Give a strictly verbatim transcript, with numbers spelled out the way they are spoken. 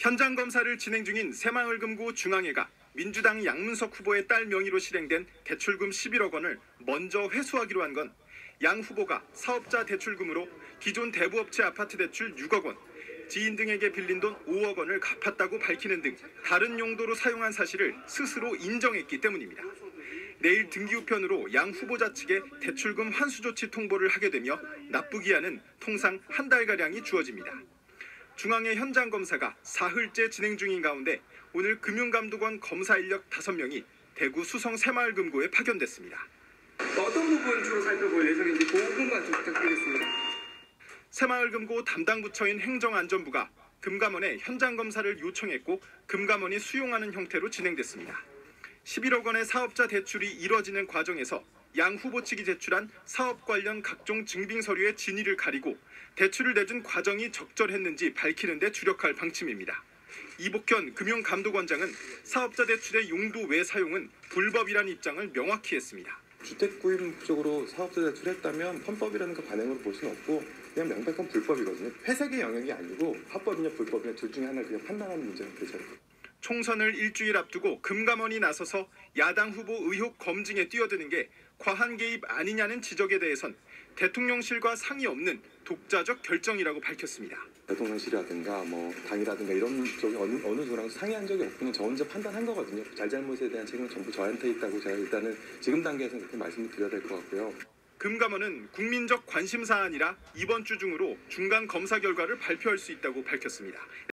현장 검사를 진행 중인 새마을금고 중앙회가 민주당 양문석 후보의 딸 명의로 실행된 대출금 십일억 원을 먼저 회수하기로 한 건 양 후보가 사업자 대출금으로 기존 대부업체 아파트 대출 육억 원, 지인 등에게 빌린 돈 오억 원을 갚았다고 밝히는 등 다른 용도로 사용한 사실을 스스로 인정했기 때문입니다. 내일 등기우편으로 양 후보자 측에 대출금 환수 조치 통보를 하게 되며 납부기한은 통상 한 달가량이 주어집니다. 중앙회 현장 검사가 사흘째 진행 중인 가운데 오늘 금융감독원 검사 인력 다섯 명이 대구 수성 새마을금고에 파견됐습니다. 어떤 부분 주로 살펴볼 예정인지 그 부분만 좀 부탁드리겠습니다. 새마을금고 담당 부처인 행정안전부가 금감원에 현장 검사를 요청했고 금감원이 수용하는 형태로 진행됐습니다. 십일억 원의 사업자 대출이 이뤄지는 과정에서 양 후보 측이 제출한 사업 관련 각종 증빙 서류의 진위를 가리고 대출을 내준 과정이 적절했는지 밝히는 데 주력할 방침입니다. 이복현 금융감독원장은 사업자 대출의 용도 외 사용은 불법이라는 입장을 명확히 했습니다. 주택 구입 목적으로 사업자 대출했다면 헌법이라는 그 관행으로 볼 수는 없고 그냥 명백한 불법이거든요. 회색의 영역이 아니고 합법이냐 불법이냐 둘 중에 하나를 그냥 판단하는 문제는 되죠. 총선을 일주일 앞두고 금감원이 나서서 야당 후보 의혹 검증에 뛰어드는 게 과한 개입 아니냐는 지적에 대해선 대통령실과 상의 없는 독자적 결정이라고 밝혔습니다. 대통령실이라든가 뭐 당이라든가 이런 쪽에 어느 어느 누구랑 상의한 적이 없고 저 혼자 판단한 거거든요. 잘잘못에 대한 책임은 전부 저한테 있다고 제가 일단은 지금 단계에서는 그렇게 말씀을 드려야 될 것 같고요. 금감원은 국민적 관심 사안이라 이번 주 중으로 중간 검사 결과를 발표할 수 있다고 밝혔습니다.